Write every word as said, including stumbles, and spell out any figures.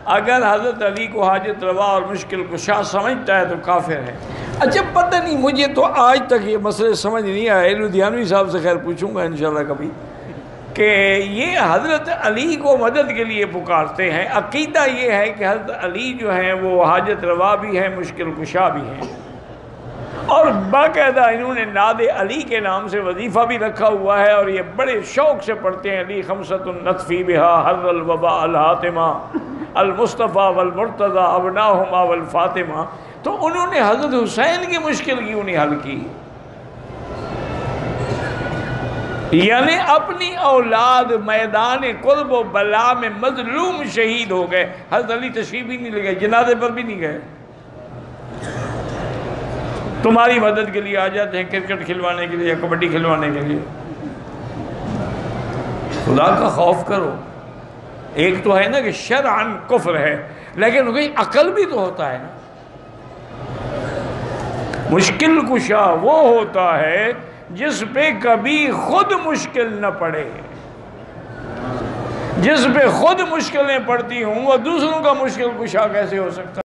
اگر حضرت علی کو حاجت روا اور مشکل کشا سمجھتا ہے تو کافر ہے۔ اچھا پتہ نہیں، مجھے تو آج تک یہ مسئلے سمجھ نہیں آئے، لدھیانوی صاحب سے خیر پوچھوں گا انشاءاللہ کبھی، کہ یہ حضرت علی کو مدد کے لیے پکارتے ہیں۔ عقیدہ یہ ہے کہ حضرت علی جو ہیں وہ حاجت روا بھی ہیں، مشکل کشا بھی ہیں، اور باقاعدہ انہوں نے ناد علی کے نام سے وظیفہ بھی رکھا ہوا ہے، اور یہ بڑے شوق سے پڑھتے ہیں، علی خمسۃ نطفی بہا حر الوباء الحاتمہ المصطفیٰ والمرتضی ابناہما والفاطمہ۔ تو انہوں نے حضرت حسین کی مشکل کیوں نہیں حل کی؟ یعنی اپنی اولاد میدان قرب و بلا میں مظلوم شہید ہو گئے، حضرت علی تشریف بھی نہیں لے گئے، جنازے پر بھی نہیں گئے، تمہاری مدد کے لیے آ جاتے ہیں کرکٹ کھلوانے کے لیے یا کبڈی کھلوانے کے لیے۔ خدا کا خوف کرو۔ ایک تو ہے نا کہ شرعاً کفر ہے، لیکن کوئی عقل بھی تو ہوتا ہے نا۔ مشکل کشا وہ ہوتا ہے جس پہ کبھی خود مشکل نہ پڑے، جس پہ خود مشکلیں پڑتی ہوں وہ دوسروں کا مشکل کشا کیسے ہو سکتا ہے؟